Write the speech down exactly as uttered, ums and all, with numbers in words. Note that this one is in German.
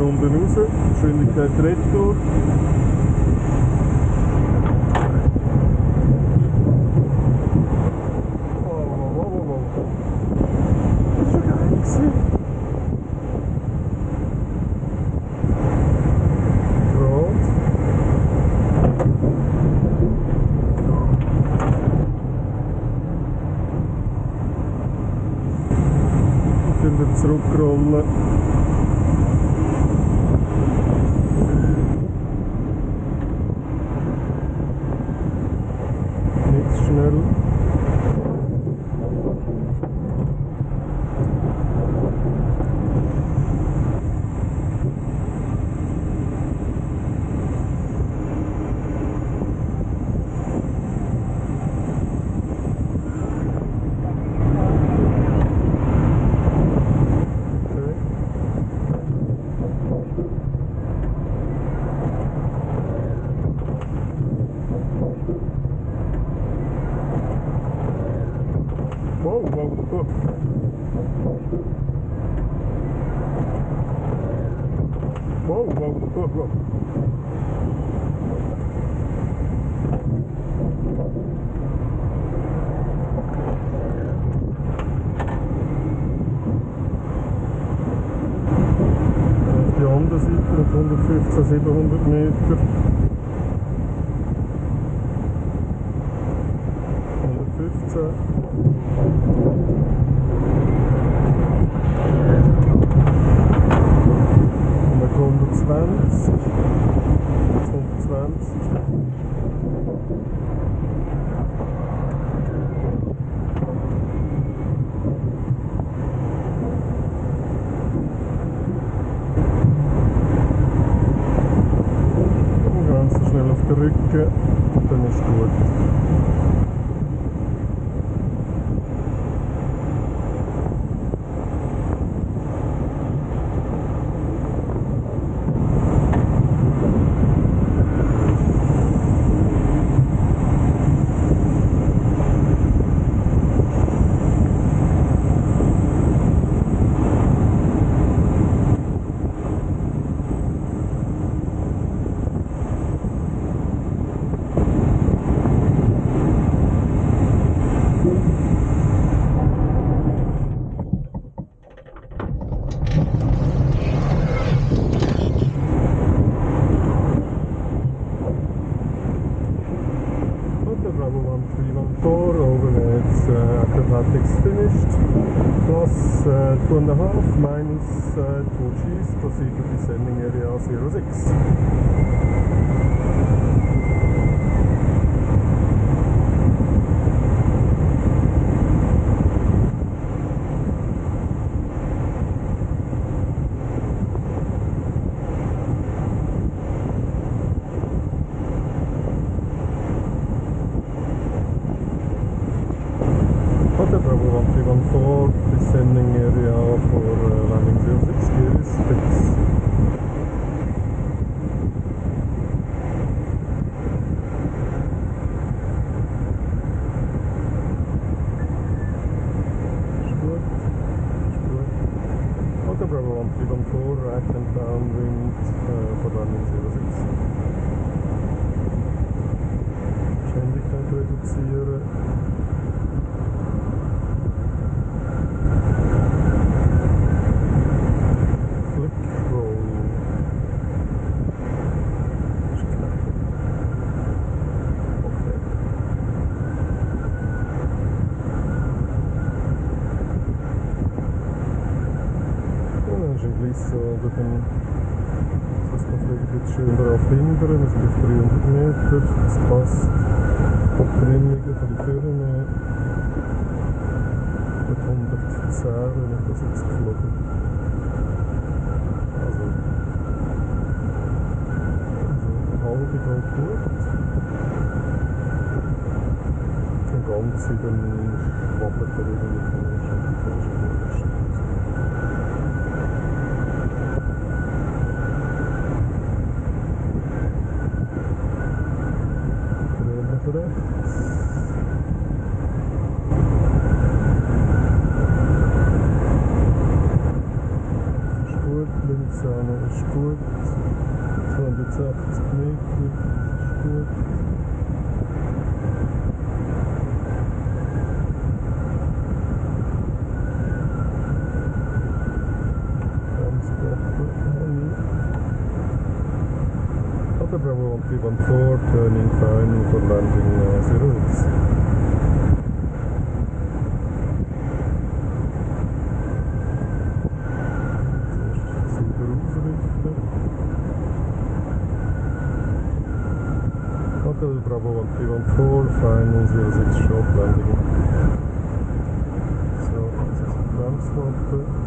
unten raus, Geschwindigkeit retour. Zurückrollen. Nicht zu schnell. Wow, wow, wow. Wow, wow, wow, wow. Auf die andere Seite mit hundertfünfzehn, siebenhundert Meter. hundertfünfzehn. hundertzwanzig. hundertzwanzig. Ganz schnell auf den Rücken und dann ist gut. Acrobatics finished, plus uh, two and a half minus uh, two G's, proceed to descending area zero six. Hotel Bravo one three one four, descending area for uh, landing zero six, gear is fixed. Ist gut, ist gut. Hotel Bravo one three one four, right and downwind uh, for landing zero six. Geschwindigkeit reduzieren. So, dann das man vielleicht jetzt schön darauf hindern, es gibt dreihundert Meter, das passt. Abbrennungen von den Türen mit hundertzehn, wenn ich das jetzt geflogen. Also, also halbe geht gut. Und ganze dann wappelt er wieder mit dem ersten. Ist gut, links ist gut. sechzig Meter, das ist gut. Other Bravo one three one four, turning fine for landing uh, zero X. Zuerst sauber ausrichten. Hotel Bravo one three one four, final zero six short landing. So, das ist Bremsklappe.